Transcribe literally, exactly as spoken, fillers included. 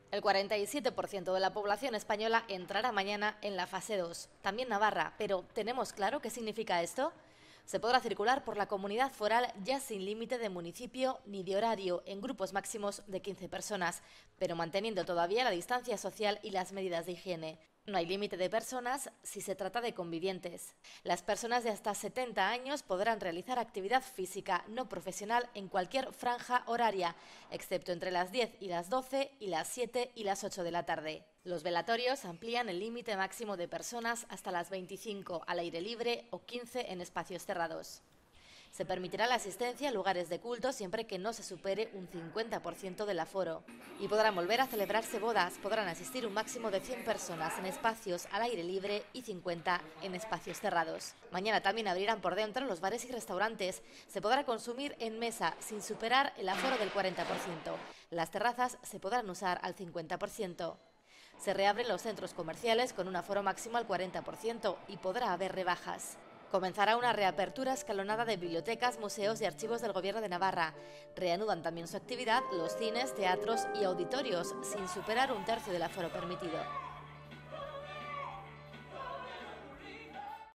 El cuarenta y siete por ciento de la población española entrará mañana en la fase dos, también Navarra, pero ¿tenemos claro qué significa esto? Se podrá circular por la comunidad foral ya sin límite de municipio ni de horario, en grupos máximos de quince personas, pero manteniendo todavía la distancia social y las medidas de higiene. No hay límite de personas si se trata de convivientes. Las personas de hasta setenta años podrán realizar actividad física no profesional en cualquier franja horaria, excepto entre las diez y las doce y las siete y las ocho de la tarde. Los velatorios amplían el límite máximo de personas hasta las veinticinco al aire libre o quince en espacios cerrados. Se permitirá la asistencia a lugares de culto siempre que no se supere un cincuenta por ciento del aforo. Y podrán volver a celebrarse bodas. Podrán asistir un máximo de cien personas en espacios al aire libre y cincuenta en espacios cerrados. Mañana también abrirán por dentro los bares y restaurantes. Se podrá consumir en mesa sin superar el aforo del cuarenta por ciento. Las terrazas se podrán usar al cincuenta por ciento. Se reabren los centros comerciales con un aforo máximo al cuarenta por ciento y podrá haber rebajas. Comenzará una reapertura escalonada de bibliotecas, museos y archivos del Gobierno de Navarra. Reanudan también su actividad los cines, teatros y auditorios, sin superar un tercio del aforo permitido.